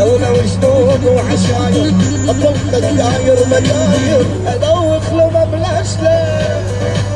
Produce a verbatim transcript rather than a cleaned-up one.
دولة وجنود وعشاير، اطلق الداير مداير، ادوخ لما بلاش ليه